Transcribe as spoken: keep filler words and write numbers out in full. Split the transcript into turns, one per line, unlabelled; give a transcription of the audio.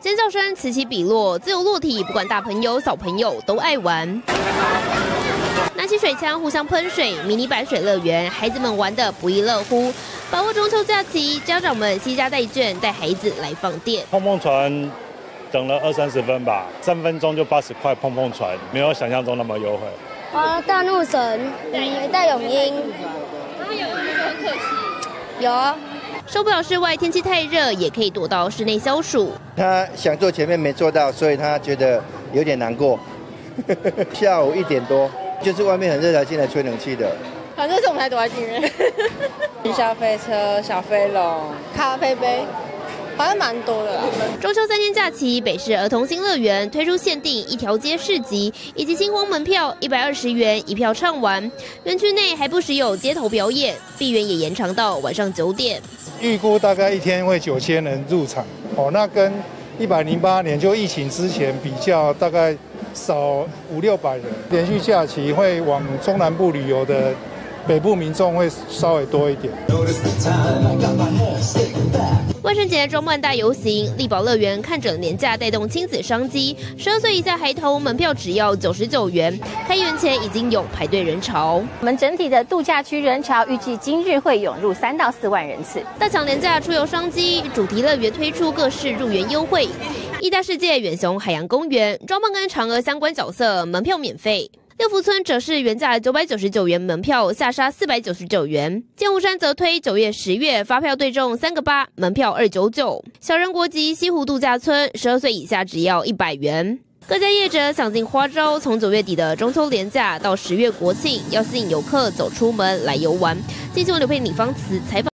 尖叫声此起彼落，自由落体，不管大朋友小朋友都爱玩。拿起水枪互相喷水，迷你版水乐园，孩子们玩得不亦乐乎。把握中秋假期，家长们携家带眷，带孩子来放电。
碰碰船等了二三十分吧，三分钟就八十块碰碰船，没有想象中那么优惠。
啊，大怒神，嗯，大永鹰。
然后有没有很可惜？
有啊。
受不了室外天气太热，也可以躲到室内消暑。
他想坐前面没坐到，所以他觉得有点难过。下午一点多，就是外面很热才进来吹冷气的。
反正是我们才躲在里面。小飞车、小飞龙、咖啡杯，好像蛮多的啦。
中秋三天假期，北市儿童新乐园推出限定一条街市集以及星光门票，一百二十元一票畅玩。园区内还不时有街头表演，闭园也延长到晚上九点。
预估大概一天会九千人入场，哦，那跟一百零八年就疫情之前比较，大概少五六百人。连续假期会往中南部旅游的北部民众会稍微多一点。
万圣节装扮大游行，力宝乐园看准廉价带动亲子商机，十二岁以下孩童门票只要九十九元，开园前已经有排队人潮。
我们整体的度假区人潮预计今日会涌入三到四万人次。
大抢廉价出游商机，主题乐园推出各式入园优惠，义大世界远雄海洋公园装扮跟嫦娥相关角色门票免费。六福村则是原价九百九十九元门票下杀四百九十九元，剑湖山则推九月、十月发票对中三个八，门票二九九。小人国籍西湖度假村十二岁以下只要一百元。各家业者想尽花招，从九月底的中秋连假到十月国庆，要吸引游客走出门来游玩。记者刘佩妮方慈采访。